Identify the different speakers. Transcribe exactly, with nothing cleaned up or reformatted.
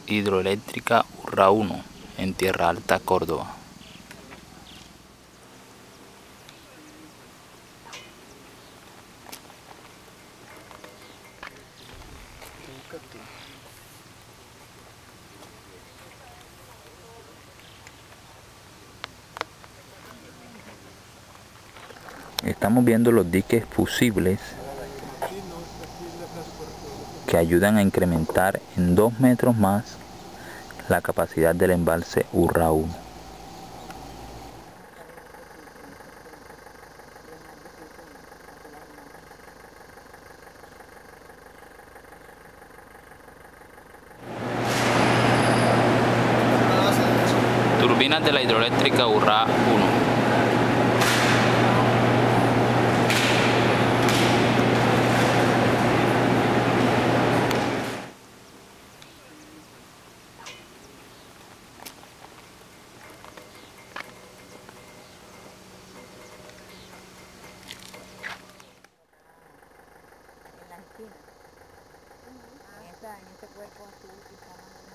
Speaker 1: Hidroeléctrica Urra uno en Tierra Alta, Córdoba. Estamos viendo los diques fusibles que ayudan a incrementar en dos metros más la capacidad del embalse Urra uno. Turbinas de la hidroeléctrica Urra uno.
Speaker 2: En la esquina. En esta, en este cuerpo azul que está más